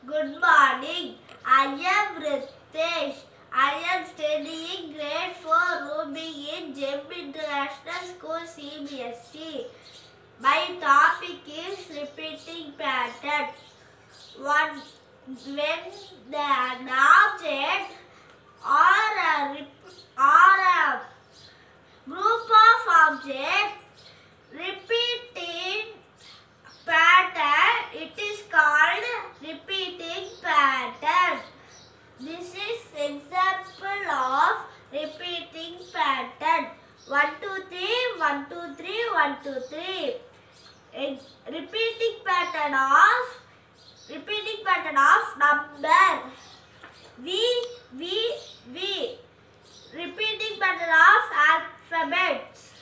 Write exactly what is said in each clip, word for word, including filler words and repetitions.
Good morning. I am Ritesh. I am studying grade four rooming in Jem International School C B S E. My topic is repeating pattern. One, when the an object or a, or a group of objects repeating pattern, it is called repeating pattern. This is example of repeating pattern. one two three, one two three, one two three. Repeating pattern of repeating pattern of number. V V V. Repeating pattern of alphabets.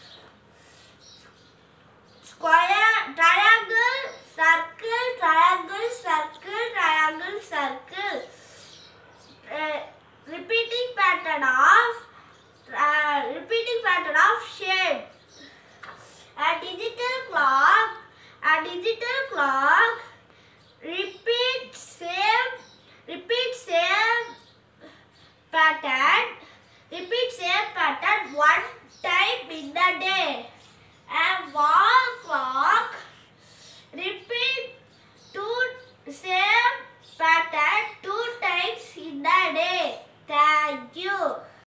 Square, triangle, circle, triangle, circle, triangle, circle. Uh, repeating pattern of uh, repeating pattern of shape. A digital clock, a digital clock repeat same repeat same pattern repeat same pattern one time in the day. A wall clock